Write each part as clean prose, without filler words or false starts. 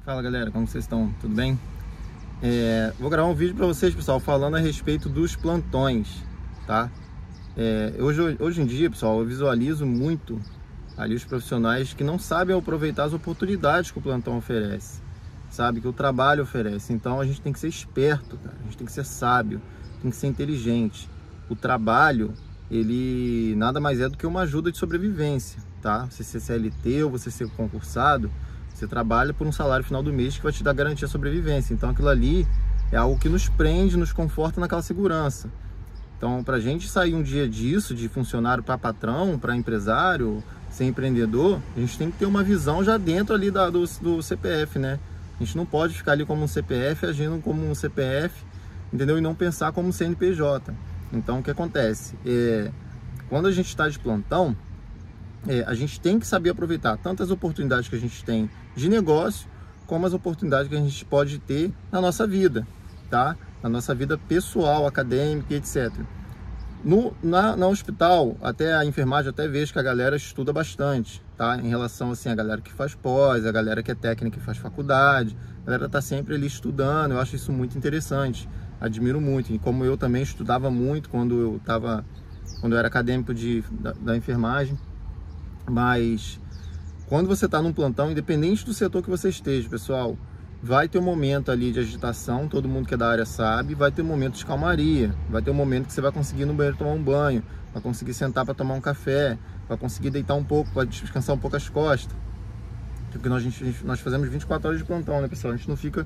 Fala galera, como vocês estão? Tudo bem? Vou gravar um vídeo para vocês, pessoal, falando a respeito dos plantões, tá? Hoje em dia, pessoal, eu visualizo muito ali os profissionais que não sabem aproveitar as oportunidades que o plantão oferece, sabe? Que o trabalho oferece. Então a gente tem que ser esperto, cara. A gente tem que ser sábio, tem que ser inteligente. O trabalho, ele nada mais é do que uma ajuda de sobrevivência, tá? Você ser CLT ou você ser concursado, você trabalha por um salário final do mês que vai te dar garantia de sobrevivência. Então aquilo ali é algo que nos prende, nos conforta naquela segurança. Então, para a gente sair um dia disso, de funcionário para patrão, para empresário, ser empreendedor, a gente tem que ter uma visão já dentro ali do CPF, né? A gente não pode ficar ali como um CPF, agindo como um CPF, entendeu? E não pensar como um CNPJ. Então, o que acontece? Quando a gente está de plantão, a gente tem que saber aproveitar tanto as oportunidades que a gente tem de negócio, como as oportunidades que a gente pode ter na nossa vida, tá? Na nossa vida pessoal, acadêmica, etc. Na hospital, até a enfermagem, até vejo que a galera estuda bastante, tá? Em relação, assim, a galera que faz pós, a galera que é técnica e faz faculdade, a galera tá sempre ali estudando. Eu acho isso muito interessante, admiro muito. E como eu também estudava muito quando eu era acadêmico da enfermagem. Mas quando você está num plantão, independente do setor que você esteja, pessoal, vai ter um momento ali de agitação, todo mundo que é da área sabe, vai ter um momento de calmaria, vai ter um momento que você vai conseguir ir no banheiro tomar um banho, vai conseguir sentar para tomar um café, vai conseguir deitar um pouco, vai descansar um pouco as costas. Porque nós fazemos 24 horas de plantão, né, pessoal? A gente não fica,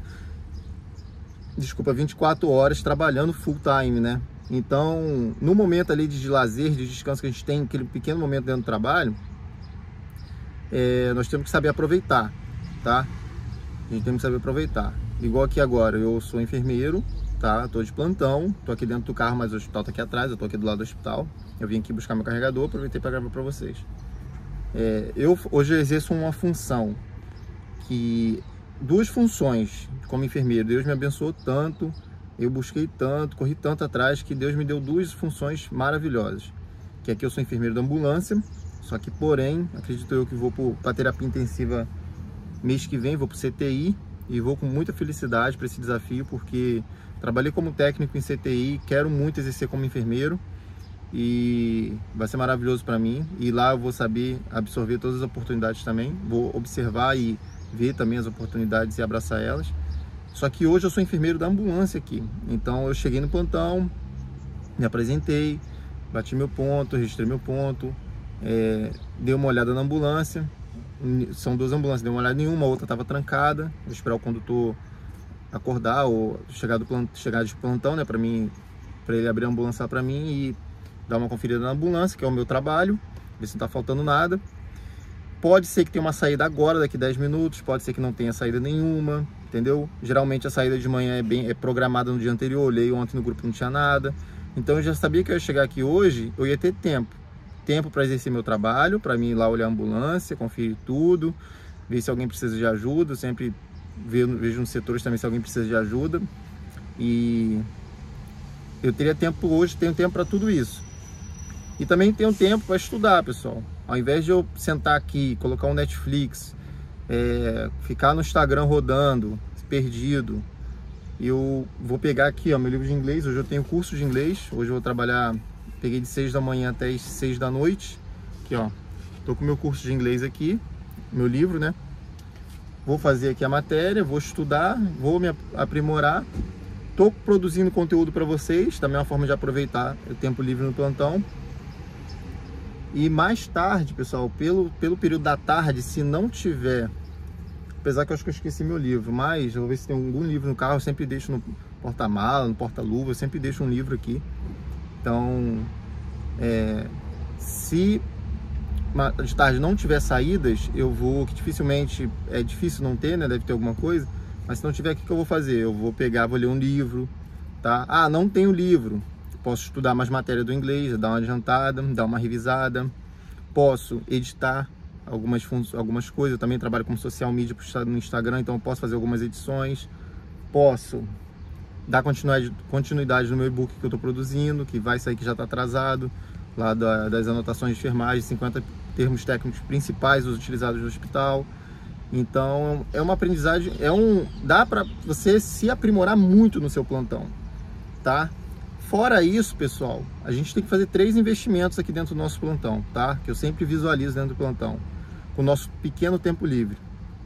24 horas trabalhando full time, né? Então, no momento ali de lazer, de descanso que a gente tem, aquele pequeno momento dentro do trabalho, nós temos que saber aproveitar, tá? A gente tem que saber aproveitar. Igual aqui agora, eu sou enfermeiro, tá? Tô de plantão, tô aqui dentro do carro, mas o hospital tá aqui atrás, eu tô aqui do lado do hospital. Eu vim aqui buscar meu carregador, aproveitei para gravar para vocês. Hoje eu exerço uma função duas funções como enfermeiro. Deus me abençoou tanto, eu busquei tanto, corri tanto atrás, que Deus me deu duas funções maravilhosas. Que aqui eu sou enfermeiro da ambulância, só que, porém, acredito eu que vou para terapia intensiva mês que vem, vou para o CTI e vou com muita felicidade para esse desafio, porque trabalhei como técnico em CTI, quero muito exercer como enfermeiro e vai ser maravilhoso para mim. E lá eu vou saber absorver todas as oportunidades também, vou observar e ver também as oportunidades e abraçar elas. Só que hoje eu sou enfermeiro da ambulância aqui, então eu cheguei no plantão, me apresentei, bati meu ponto, registrei meu ponto, dei uma olhada na ambulância. São duas ambulâncias, dei uma olhada em uma, a outra estava trancada. Vou esperar o condutor acordar ou chegar de plantão, né, para ele abrir a ambulância para mim e dar uma conferida na ambulância, que é o meu trabalho, ver se não está faltando nada. Pode ser que tenha uma saída agora, daqui 10 minutos, pode ser que não tenha saída nenhuma, entendeu? Geralmente a saída de manhã é programada no dia anterior, olhei ontem no grupo, não tinha nada. Então eu já sabia que eu ia chegar aqui hoje, eu ia ter tempo para exercer meu trabalho, para mim ir lá olhar a ambulância, conferir tudo, ver se alguém precisa de ajuda. Eu sempre vejo nos setores também se alguém precisa de ajuda. E eu teria tempo hoje, tenho tempo para tudo isso. E também tenho tempo para estudar, pessoal. Ao invés de eu sentar aqui, colocar um Netflix, ficar no Instagram rodando, perdido, eu vou pegar aqui, ó, meu livro de inglês. Hoje eu tenho curso de inglês, hoje eu vou trabalhar. Peguei de 6 da manhã até as 6 da noite. Aqui, ó. Tô com meu curso de inglês aqui, meu livro, né? Vou fazer aqui a matéria, vou estudar, vou me aprimorar. Tô produzindo conteúdo para vocês, também é uma forma de aproveitar o tempo livre no plantão. E mais tarde, pessoal, pelo período da tarde, se não tiver, apesar que eu acho que eu esqueci meu livro, mas eu vou ver se tem algum livro no carro. Eu sempre deixo no porta-mala, no porta-luva, eu sempre deixo um livro aqui. Então, se de tarde não tiver saídas, eu vou, que dificilmente, é difícil não ter, né? Deve ter alguma coisa, mas se não tiver, o que eu vou fazer? Eu vou pegar, vou ler um livro, tá? Ah, não tenho livro, posso estudar mais matéria do inglês, dar uma adiantada, dar uma revisada, posso editar algumas coisas. Eu também trabalho com social media no Instagram, então eu posso fazer algumas edições, posso dar continuidade no meu e-book que eu estou produzindo, que vai sair, que já está atrasado, lá das anotações de enfermagem, 50 termos técnicos principais utilizados no hospital. Então é uma aprendizagem, dá para você se aprimorar muito no seu plantão, tá? Fora isso, pessoal, a gente tem que fazer 3 investimentos aqui dentro do nosso plantão, tá? Que eu sempre visualizo dentro do plantão, com o nosso pequeno tempo livre.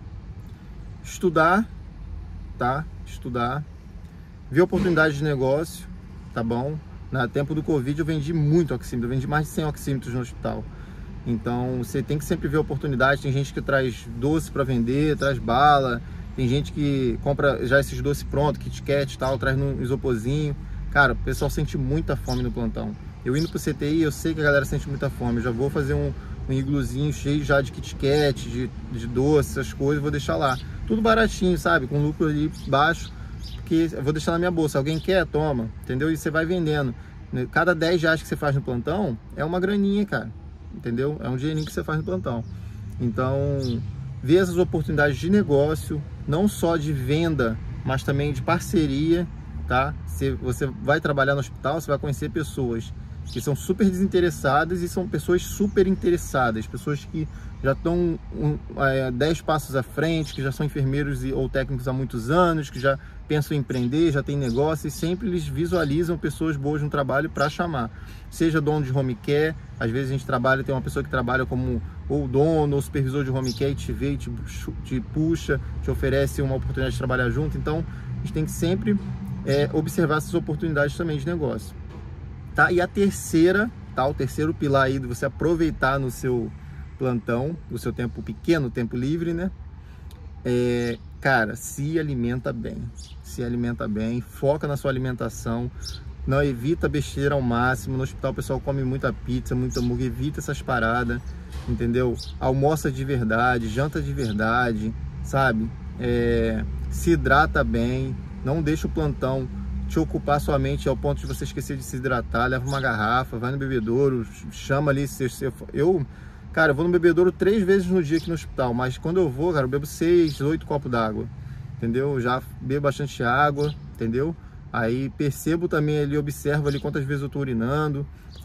Estudar, tá? Estudar, ver oportunidades de negócio, tá bom? No tempo do Covid eu vendi muito oxímetro, eu vendi mais de 100 oxímetros no hospital. Então você tem que sempre ver oportunidade. Tem gente que traz doce para vender, traz bala, tem gente que compra já esses doces prontos, Kit Kat e tal, traz no isoporzinho. Cara, o pessoal sente muita fome no plantão. Eu indo pro CTI, eu sei que a galera sente muita fome. Eu já vou fazer um igluzinho cheio já de Kit Kat, de doce, essas coisas, vou deixar lá. Tudo baratinho, sabe? Com lucro ali baixo, porque eu vou deixar na minha bolsa. Alguém quer? Toma, entendeu? E você vai vendendo. Cada 10 reais que você faz no plantão é uma graninha, cara. Entendeu? É um dinheirinho que você faz no plantão. Então, ver essas oportunidades de negócio, não só de venda, mas também de parceria, tá? Você vai trabalhar no hospital, você vai conhecer pessoas que são super desinteressadas e são pessoas super interessadas, pessoas que já estão 10 passos à frente, que já são enfermeiros ou técnicos há muitos anos, que já pensam em empreender, já tem negócio, e sempre eles visualizam pessoas boas no trabalho para chamar. Seja dono de home care, às vezes a gente trabalha, tem uma pessoa que trabalha como ou dono ou supervisor de home care e te vê, te puxa, te oferece uma oportunidade de trabalhar junto. Então a gente tem que sempre observar essas oportunidades também de negócio. Tá? E a terceira, tá? O terceiro pilar aí de você aproveitar no seu plantão, o seu tempo pequeno, tempo livre, né? Cara, se alimenta bem, foca na sua alimentação, não evita besteira ao máximo. No hospital o pessoal come muita pizza, muito hambúrguer, evita essas paradas, entendeu? Almoça de verdade, janta de verdade, sabe? Se hidrata bem, não deixa o plantão te ocupar sua mente ao ponto de você esquecer de se hidratar. Leva uma garrafa, vai no bebedouro, chama ali. Cara, eu vou no bebedouro 3 vezes no dia aqui no hospital, mas quando eu vou, cara, eu bebo 6, 8 copos d'água, entendeu? Eu já bebo bastante água, entendeu? Aí percebo também ali, observo ali quantas vezes eu tô urinando,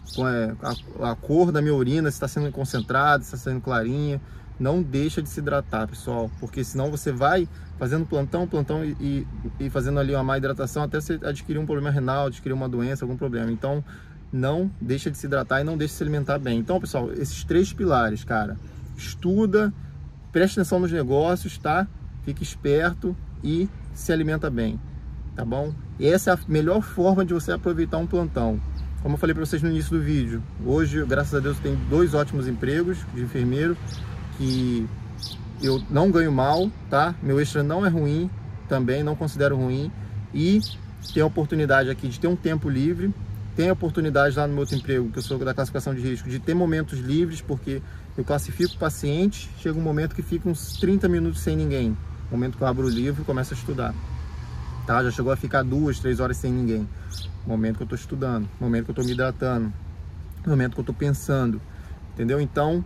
a cor da minha urina, se está sendo concentrada, se está sendo clarinha. Não deixa de se hidratar, pessoal, porque senão você vai fazendo plantão e fazendo ali uma má hidratação até você adquirir um problema renal, adquirir uma doença, algum problema. Então, não deixa de se hidratar e não deixa de se alimentar bem. Então, pessoal, esses 3 pilares, cara, estuda, preste atenção nos negócios, tá? Fique esperto e se alimenta bem, tá bom? E essa é a melhor forma de você aproveitar um plantão. Como eu falei para vocês no início do vídeo, hoje, graças a Deus, eu tenho 2 ótimos empregos de enfermeiro, que eu não ganho mal, tá? Meu extra não é ruim, também não considero ruim, e tem a oportunidade aqui de ter um tempo livre, tem a oportunidade lá no meu outro emprego, que eu sou da classificação de risco, de ter momentos livres, porque eu classifico paciente, chega um momento que fica uns 30 minutos sem ninguém, momento que eu abro o livro e começo a estudar, tá? Já chegou a ficar 2, 3 horas sem ninguém, momento que eu estou estudando, momento que eu estou me hidratando, momento que eu estou pensando, entendeu? Então,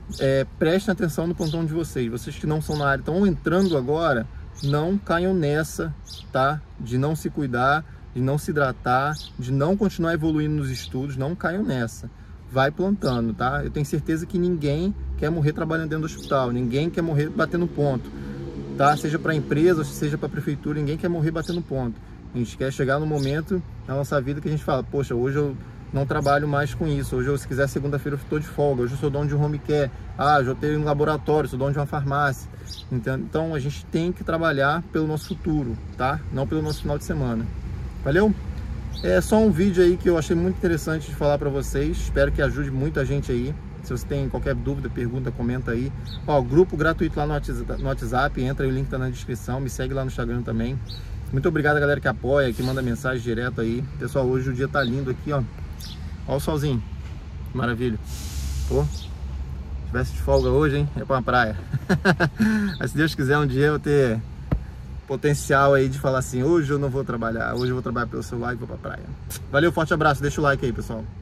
prestem atenção no plantão de vocês que não são na área, estão entrando agora, não caiam nessa, tá? De não se cuidar, de não se hidratar, de não continuar evoluindo nos estudos, não caiam nessa. Vai plantando, tá? Eu tenho certeza que ninguém quer morrer trabalhando dentro do hospital, ninguém quer morrer batendo ponto, tá? Seja para a empresa, seja para a prefeitura, ninguém quer morrer batendo ponto. A gente quer chegar no momento na nossa vida que a gente fala, poxa, hoje eu não trabalho mais com isso, hoje eu, se quiser, segunda-feira eu estou de folga, hoje eu sou dono de um home care, já tenho um laboratório, sou dono de uma farmácia. Então a gente tem que trabalhar pelo nosso futuro, tá? Não pelo nosso final de semana. Valeu? É só um vídeo aí que eu achei muito interessante de falar para vocês, espero que ajude muita gente aí. Se você tem qualquer dúvida, pergunta, comenta aí. Grupo gratuito lá no WhatsApp, entra aí, o link tá na descrição, me segue lá no Instagram também. Muito obrigado a galera que apoia, que manda mensagem direto aí. Pessoal, hoje o dia tá lindo aqui, ó. Olha o solzinho, maravilha. Pô, se tivesse de folga hoje, hein? É pra uma praia. Mas se Deus quiser, um dia eu ter potencial aí de falar assim, hoje eu não vou trabalhar, hoje eu vou trabalhar pelo celular e vou pra praia. Valeu, forte abraço, deixa o like aí, pessoal.